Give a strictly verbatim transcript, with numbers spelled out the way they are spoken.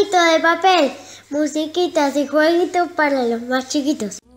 Patito de papel, musiquitas y jueguitos para los más chiquitos.